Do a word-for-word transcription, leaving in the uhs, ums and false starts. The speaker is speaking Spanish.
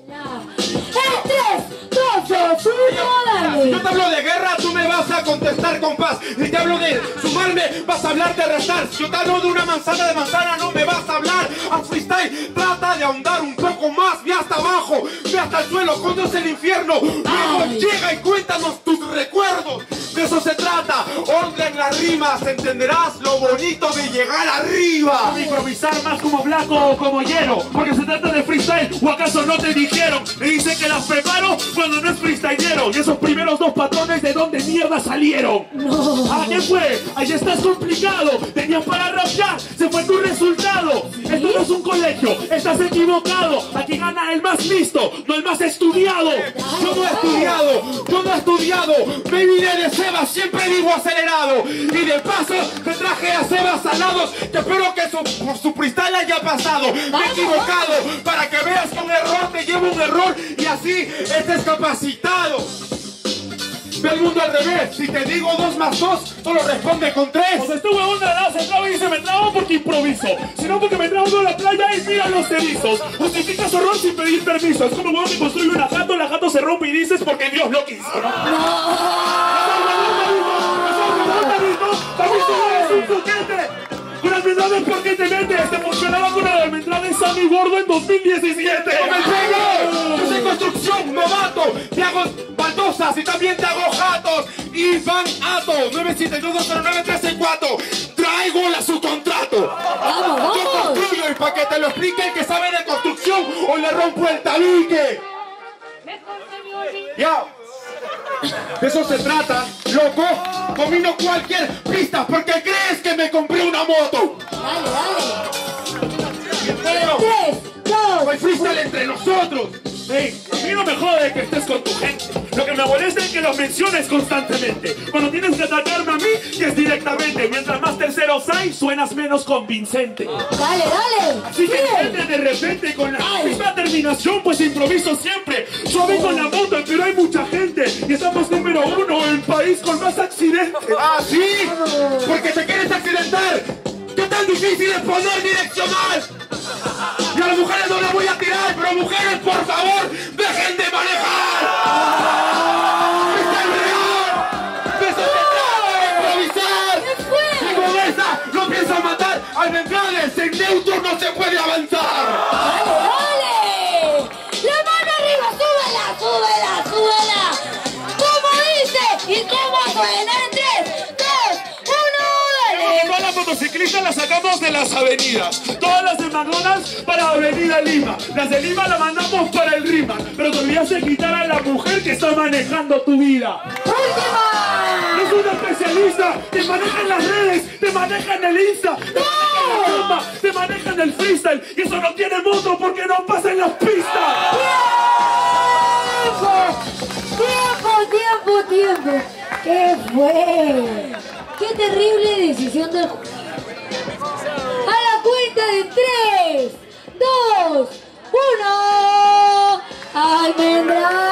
En tres, dos, dos, uno, dale. Si yo te hablo de guerra, tú me vas a contestar con paz. Si te hablo de sumarme, vas a hablar de restar. Si yo te hablo de una manzana de manzana, no me vas a hablar. Haz freestyle, trata de ahondar un poco más. Ve hasta abajo, ve hasta el suelo, ¿cuándo es el infierno? Luego llega y cuéntanos tus recuerdos. De eso se trata, orden las rimas, entenderás lo bonito de llegar arriba. De improvisar más como blanco o como hielo, porque se trata de freestyle, ¿o acaso no te dijeron? Me dicen que las preparo cuando no es freestylero. Y esos primeros dos patrones, ¿de dónde mierda salieron? No. ¿A qué fue? Ahí estás complicado. Tenías para rapear, se fue tu resultado. ¿Sí? Esto no es un colegio, estás equivocado. Aquí gana el más listo, no el más estudiado. Yo no he estudiado, yo no he estudiado. Me vine de Sebas, siempre vivo acelerado. Y de paso te traje a Sebas alados, que espero que su, por su freestyle haya pasado. Me he equivocado, para que veas que un error te lleva un error y así estés capacitado. Ve el mundo al revés, si te digo dos más dos, solo responde con tres. Pues este huevón de la se traba y dice me trabo porque improviso, sino porque me trabo en la playa y mira los erizos. Justifica su error sin pedir permiso. Es como un huevón que construye una jato, la jato se rompe y dices porque Dios lo quiso, ¿no? Con almendrales porque te metes, te funcionaba con el almendrales Sammy Gordo en dos mil diecisiete. ¡No me pego! Yo soy construcción, novato, te hago baldosas y también te hago jatos. Iván Ato, nueve siete dos dos cero nueve tres seis cuatro. Traigo la subcontrato. Vamos, vamos. Yo construyo y para que te lo explique el que sabe de construcción o le rompo el tabique. Ya. De eso se trata, loco. Domino cualquier pista porque crees que me compré una moto. Dale, dale. Pero Tres, dos. hay freestyle entre nosotros. Hey, a mí no me jode que estés con tu gente. Lo que me molesta es que los menciones constantemente. Cuando tienes que atacarme a mí, que es directamente. Mientras más terceros hay, suenas menos convincente. Dale, dale. Así que Bien. gente de repente con la misma terminación, pues improviso siempre. Yo vengo en la moto, pero hay mucha gente. Y estamos número uno, el país con más accidentes. ¿Ah, sí? Porque te quieres accidentar. ¿Qué tan difícil es poner direccional? Y a las mujeres no las voy a tirar, pero mujeres, por favor, dejen de manejar. ¡Está real! ¡De eso se trata, de improvisar! ¿Qué fue? Y con esa no pienso matar al Bengales. En neutro no se puede avanzar. Dale, dale. La mano arriba, súbela, súbela, súbela. ¿Cómo dice? ¿Y cómo suena? En tres, dos, uno, dale. Todas las motociclistas las sacamos de las avenidas. Todas las de McDonald's para Avenida Lima. Las de Lima las mandamos para el Rima. Pero te olvidas de quitar a la mujer que está manejando tu vida. Última. Es una especialista. Te maneja en las redes, te maneja en el Insta, te maneja en la bomba, te maneja en el freestyle. Y eso no tiene moto porque no pasa en las pistas. Tiempo, tiempo, tiempo. ¿Qué fue? Qué terrible decisión del juez. A la cuenta de tres, dos, uno. Almendra.